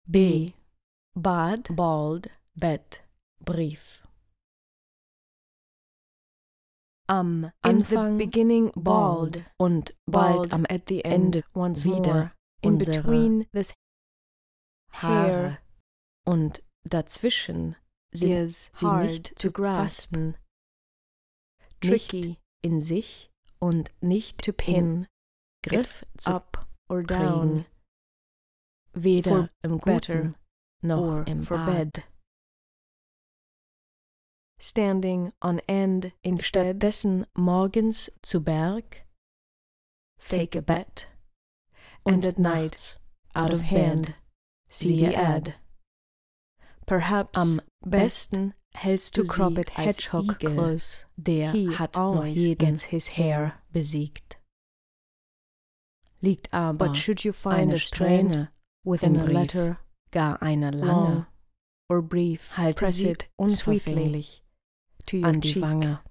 B. Bad, bald, Bett, Brief. Am Anfang beginning bald und bald am at the end once wieder in between this hair und dazwischen sind sie nicht zu fassen, tricky in sich und nicht to pin, Griff zu up or down, weder im Guten noch im Bad. Standing on end instead dessen morgens zu Berg, take a bet, and at night out of hand, see the ad. Perhaps am besten hältst du Cropped Hedgehog close, der hat noch jeden his hair besiegt. Liegt aber but should you find eine Strähne within a letter, gar eine lange, or brief, halte sie unverfänglich an die Wange.